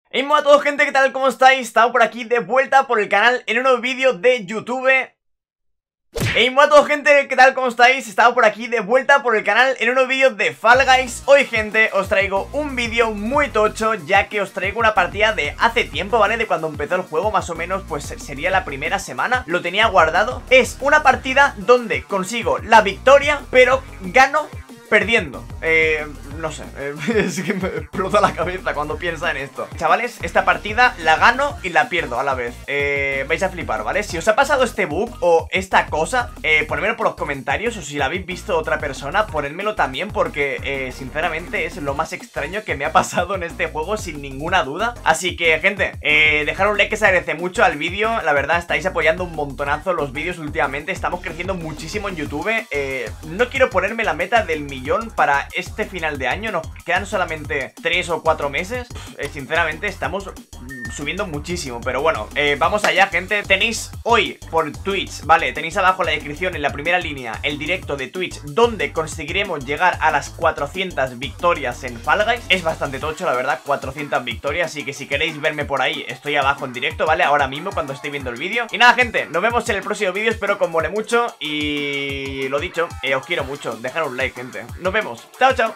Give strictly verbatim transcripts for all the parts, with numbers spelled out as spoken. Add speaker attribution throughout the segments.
Speaker 1: Hey, hola a todos, gente, ¿qué tal? ¿Cómo estáis? Estamos por aquí de vuelta por el canal en un nuevo vídeo de YouTube. Hey, hola a todos, gente, ¿qué tal? ¿Cómo estáis? Estamos por aquí de vuelta por el canal en un nuevo vídeo de Fall Guys. Hoy, gente, os traigo un vídeo muy tocho, ya que os traigo una partida de hace tiempo, ¿vale? De cuando empezó el juego, más o menos, pues sería la primera semana. Lo tenía guardado. Es una partida donde consigo la victoria, pero gano perdiendo. Eh... No sé, eh, es que me explota la cabeza cuando piensa en esto. Chavales, esta partida la gano y la pierdo a la vez. eh, Vais a flipar, ¿vale? Si os ha pasado este bug o esta cosa, eh, ponedmelo por los comentarios. O si la habéis visto otra persona, ponedmelo también, porque eh, sinceramente es lo más extraño que me ha pasado en este juego, sin ninguna duda. Así que, gente, eh, dejar un like, que se agradece mucho al vídeo. La verdad, estáis apoyando un montonazo los vídeos últimamente. Estamos creciendo muchísimo en YouTube. eh, No quiero ponerme la meta del millón para este final de año. Nos quedan solamente tres o cuatro meses. eh, Sinceramente estamos subiendo muchísimo. Pero bueno, eh, vamos allá, gente. Tenéis hoy por Twitch, ¿vale? Tenéis abajo en la descripción, en la primera línea, el directo de Twitch, donde conseguiremos llegar a las cuatrocientas victorias en Fall Guys. Es bastante tocho, la verdad, cuatrocientas victorias. Así que si queréis verme por ahí, estoy abajo en directo, ¿vale? Ahora mismo, cuando estéis viendo el vídeo. Y nada, gente, nos vemos en el próximo vídeo. Espero que os mole mucho. Y lo dicho, eh, os quiero mucho. Dejad un like, gente. Nos vemos. Chao, chao.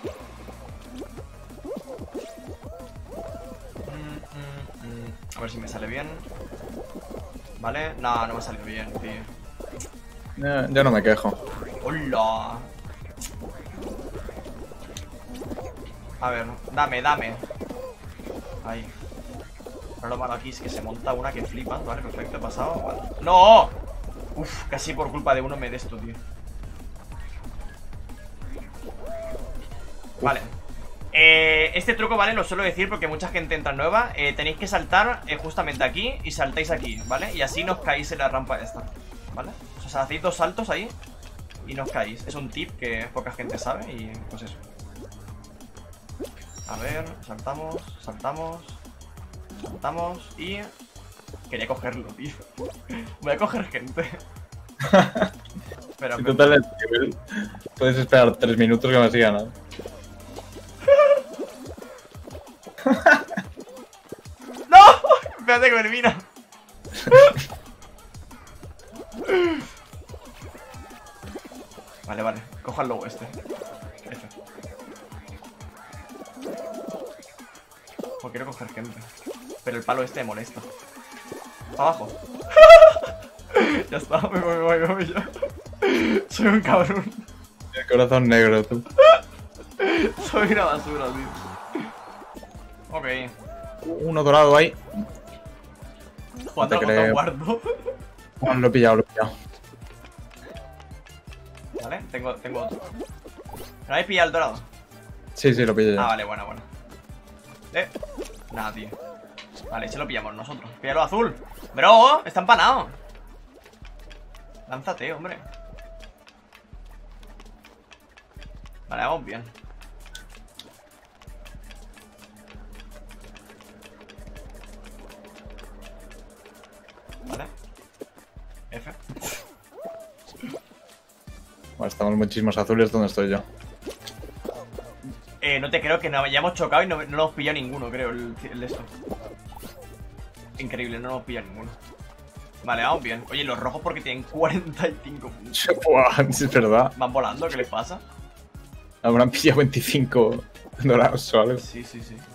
Speaker 1: A ver si me sale bien. ¿Vale? No, no me ha salido bien, tío.
Speaker 2: Eh, yo no me quejo.
Speaker 1: ¡Hola! A ver, dame, dame. Ahí. Pero lo malo aquí es que se monta una que flipas, ¿vale? Perfecto, he pasado. Vale. ¡No! Uf, casi por culpa de uno me de esto, tío. Vale. Eh, este truco, ¿vale? Lo suelo decir porque mucha gente entra nueva. eh, Tenéis que saltar eh, justamente aquí y saltáis aquí, ¿vale? Y así nos caéis en la rampa esta, ¿vale? O sea, hacéis dos saltos ahí y nos caéis. Es un tip que poca gente sabe y pues eso. A ver, saltamos, saltamos, saltamos y... Quería cogerlo, tío. Voy a coger gente. Pero,
Speaker 2: Si total el nivel, puedes esperar tres minutos que me sigan, ¿no?
Speaker 1: ¡No! Espérate que me elimina. Vale, vale. Coja el lobo este. F. Pues quiero coger gente. Pero el palo este me molesta. Abajo. Ya está, me voy, me voy, me voy ya. Soy un cabrón.
Speaker 2: El corazón negro, tú.
Speaker 1: Soy una basura, tío. Ok.
Speaker 2: Uno dorado ahí.
Speaker 1: ¿Cuánto
Speaker 2: No te creo.
Speaker 1: guardo?
Speaker 2: Oh, lo he pillado, lo he pillado.
Speaker 1: Vale, tengo, tengo otro. ¿No habéis pillado el dorado?
Speaker 2: Sí, sí, lo pillé ya.
Speaker 1: Ah, vale, bueno, bueno. Eh, nada, tío. Vale, se lo pillamos nosotros. Píllalo azul. Bro, está empanado. Lánzate, hombre. Vale, vamos bien. Vale. F.
Speaker 2: Bueno, estamos muchísimos azules donde estoy yo.
Speaker 1: Eh, no te creo que no hayamos chocado y no, no nos hemos pillado ninguno, creo, el, el esto. Increíble, no nos hemos pillado ninguno. Vale, vamos bien. Oye, los rojos porque tienen cuarenta y cinco puntos.
Speaker 2: Buah, es verdad.
Speaker 1: ¿Van volando? ¿Qué les pasa?
Speaker 2: Habrán pillado veinticinco dorados o algo.
Speaker 1: Sí, sí, sí.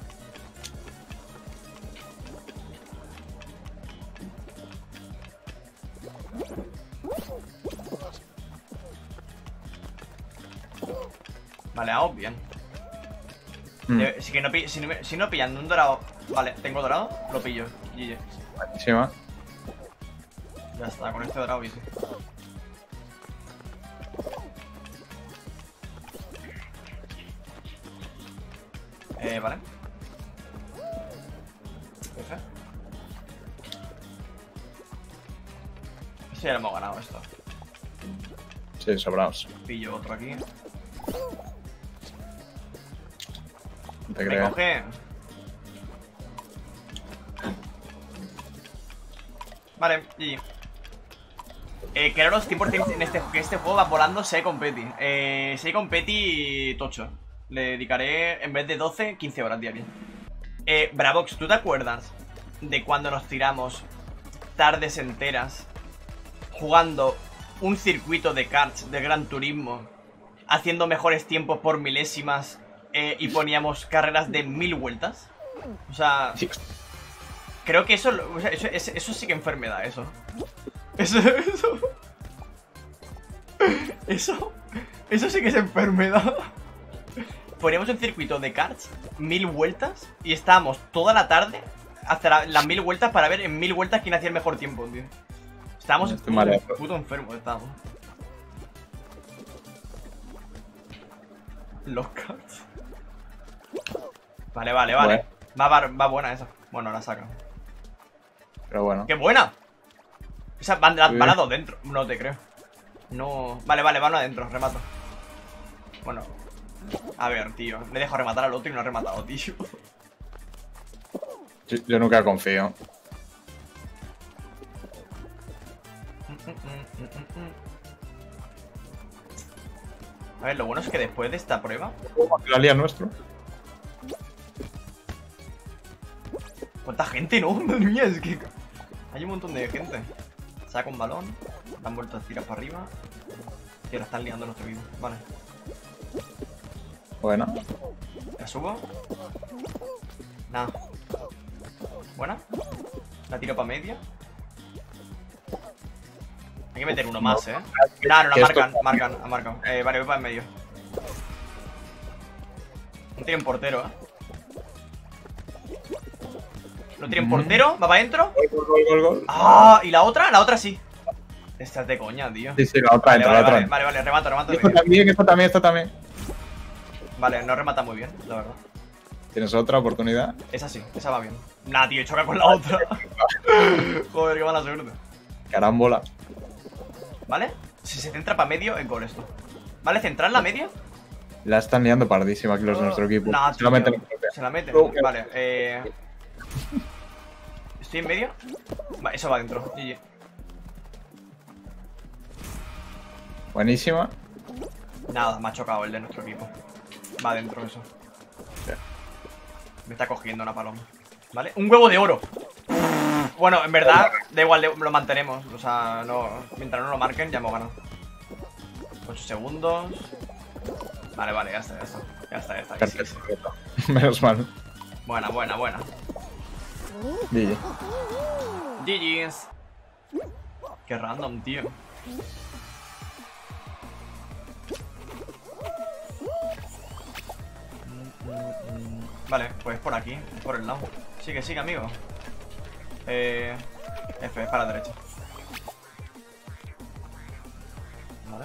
Speaker 1: Vale, vamos bien.
Speaker 2: Mm.
Speaker 1: Eh, si, que no, pi- si, no, si no pillan un dorado. Vale, tengo dorado, lo pillo. G G.
Speaker 2: Buenísima.
Speaker 1: Ya está, con este dorado easy. Eh, vale. F. Sí, ya lo hemos ganado esto.
Speaker 2: Sí, sobrados.
Speaker 1: Pillo otro aquí.
Speaker 2: No te
Speaker 1: Me
Speaker 2: creo.
Speaker 1: coge. Vale, G G. Eh, quedaros cien por cien en este, que este juego va volando si hay competi. Eh, si hay competi, tocho. Le dedicaré, en vez de doce, quince horas diarias. Eh, Bravox, ¿tú te acuerdas de cuando nos tiramos tardes enteras jugando un circuito de karts de Gran Turismo, haciendo mejores tiempos por milésimas eh, y poníamos carreras de mil vueltas? O sea,
Speaker 2: Sí.
Speaker 1: creo que eso, o sea, eso, eso, eso sí que enfermedad, eso. Eso, eso. Eso, eso sí que es enfermedad. Poníamos un circuito de karts, mil vueltas, y estábamos toda la tarde hasta la- las mil vueltas para ver en mil vueltas quién hacía el mejor tiempo, tío. Estábamos
Speaker 2: Estoy
Speaker 1: puto,
Speaker 2: mareado.
Speaker 1: puto enfermos, estábamos. Los karts. Vale, vale, vale. Va, va, va buena esa. Bueno, la saca.
Speaker 2: Pero bueno.
Speaker 1: ¡Qué buena! Esa van, van
Speaker 2: Sí.
Speaker 1: las dos dentro, no te creo. No. Vale, vale, van adentro, remato. Bueno. A ver, tío. Le dejo rematar al otro y no ha rematado, tío.
Speaker 2: Yo, yo nunca confío.
Speaker 1: A ver, lo bueno es que después de esta prueba.
Speaker 2: ¿La lía nuestro?
Speaker 1: ¿Cuánta gente, no? Madre mía, es que. Hay un montón de gente. Saca un balón. Dan vueltas, tiras para arriba. Tío, la están liando nuestro equipo. Vale.
Speaker 2: Bueno.
Speaker 1: La subo. Nada. Buena. La tiro para media. Hay que meter uno más, eh. Nah, no, la
Speaker 2: Que esto-
Speaker 1: marcan, marcan, la marcan. Eh, vale, voy para en medio. No tienen portero, eh. No tienen portero, va para adentro.
Speaker 2: Gol, gol, gol, gol.
Speaker 1: Ah, ¿y la otra? La otra sí. Esta es de coña, tío.
Speaker 2: Sí, sí, la otra
Speaker 1: Vale,
Speaker 2: entra,
Speaker 1: vale,
Speaker 2: la otra
Speaker 1: vale,
Speaker 2: entra.
Speaker 1: vale, vale, remato, remato. de
Speaker 2: Esto
Speaker 1: medio.
Speaker 2: también, esto también, esto también.
Speaker 1: Vale, no remata muy bien, la verdad.
Speaker 2: Tienes otra oportunidad.
Speaker 1: Esa sí, esa va bien. Nah, tío, choca con la otra. Joder, qué mala suerte.
Speaker 2: Carambola.
Speaker 1: ¿Vale? Si se centra para medio, es gol esto. ¿Vale? ¿Centrar la media?
Speaker 2: La están liando pardísima aquí los de nuestro equipo.
Speaker 1: Nah,
Speaker 2: Se la
Speaker 1: tío,
Speaker 2: meten en propia.
Speaker 1: Se la meten.
Speaker 2: No.
Speaker 1: Vale, eh. ¿Estoy en medio? Vale, eso va dentro. G G.
Speaker 2: Buenísima.
Speaker 1: Nada, me ha chocado el de nuestro equipo. Va dentro eso. Me está cogiendo una paloma. ¿Vale? Un huevo de oro. Bueno, en verdad, da igual, lo mantenemos. O sea, no, mientras no lo marquen, ya hemos ganado. ocho segundos. Vale, vale, ya está, ya está. Ya está, ya está. Sí, sí, sí.
Speaker 2: Perfecto. Menos mal.
Speaker 1: Buena, buena, buena.
Speaker 2: G G.
Speaker 1: G G's. Qué random, tío. Vale, pues por aquí, por el lado. Sigue, sigue, amigo. Eh. F, para la derecha. Vale.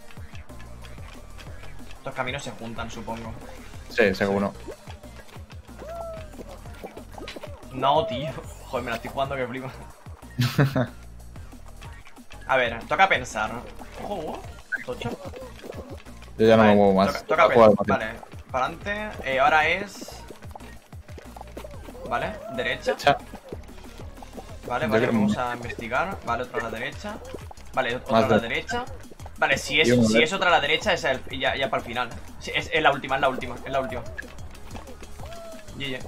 Speaker 1: Estos caminos se juntan, supongo.
Speaker 2: Sí, seguro.
Speaker 1: No, tío. Joder, me la estoy jugando que flipa. A ver, toca pensar. Ojo, tocho.
Speaker 2: Yo ya no
Speaker 1: Vale,
Speaker 2: me muevo más.
Speaker 1: Toca, toca
Speaker 2: Voy a jugar
Speaker 1: pensar.
Speaker 2: más.
Speaker 1: Vale, para adelante. Eh, ahora es. Vale, derecha.
Speaker 2: Derecha.
Speaker 1: Vale,
Speaker 2: Yo
Speaker 1: vale,
Speaker 2: creo-
Speaker 1: vamos a investigar. Vale, otro a la derecha. Vale, otro
Speaker 2: Más
Speaker 1: a la
Speaker 2: de-
Speaker 1: derecha. Vale, si es,
Speaker 2: Y uno
Speaker 1: si
Speaker 2: de-
Speaker 1: es otra a la derecha, es el, ya, ya para el final. Sí, es, es la última, es la última, es la última. G G.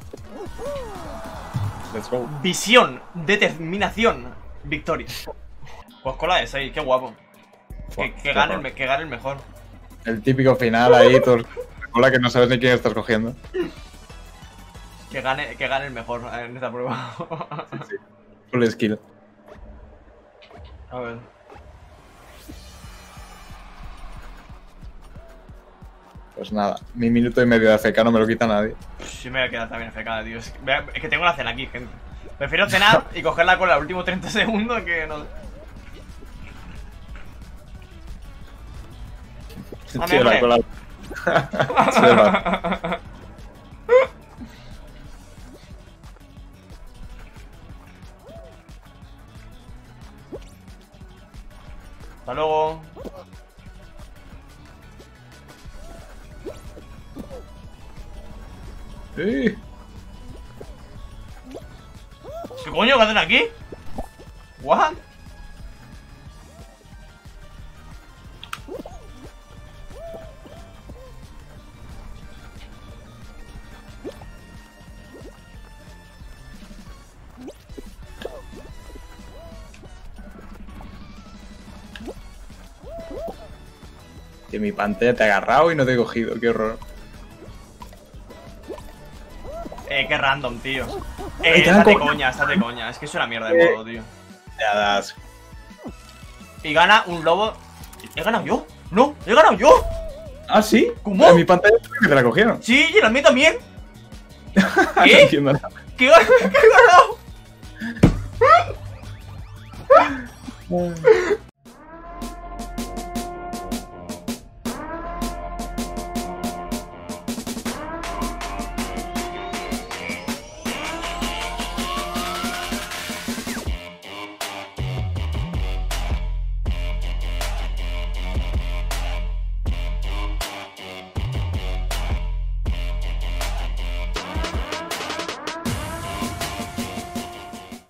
Speaker 2: Let's go.
Speaker 1: Visión, determinación, victoria. Pues cola de seis, qué guapo. Que,
Speaker 2: Buah,
Speaker 1: que
Speaker 2: qué
Speaker 1: gane el,
Speaker 2: horror.
Speaker 1: me- que gane el mejor.
Speaker 2: El típico final ahí, todos. Hola, que no sabes ni quién estás cogiendo.
Speaker 1: Que gane, que gane el mejor en esta prueba.
Speaker 2: Full skill.
Speaker 1: A ver.
Speaker 2: Pues nada, mi minuto y medio de A F K no me lo quita nadie.
Speaker 1: Sí me voy a quedar también F K, tío. Es que, vea- es que tengo la cena aquí, gente. Prefiero cenar y cogerla con los últimos treinta segundos que no. Hombre,
Speaker 2: Sí, la
Speaker 1: hombre.
Speaker 2: cola. Sí, va.
Speaker 1: Hasta luego.
Speaker 2: Sí.
Speaker 1: ¿Qué coño? ¿Qué hacen aquí? ¿What?
Speaker 2: Que mi pantalla te ha agarrado y no te he cogido, qué horror.
Speaker 1: Eh, qué random, tío.
Speaker 2: Ay,
Speaker 1: Eh,
Speaker 2: te han
Speaker 1: estás de
Speaker 2: cogido.
Speaker 1: coña, estás de coña. Es que es una mierda de modo, tío.
Speaker 2: Ya das.
Speaker 1: Y gana un lobo. ¿He ganado yo? No, he ganado yo.
Speaker 2: ¿Ah, sí?
Speaker 1: ¿Cómo?
Speaker 2: En mi pantalla que te la cogieron.
Speaker 1: Sí, y la mía también.
Speaker 2: No
Speaker 1: ¿Qué?
Speaker 2: entiendo nada.
Speaker 1: ¿Qué he ganado? ¿Qué he ganado?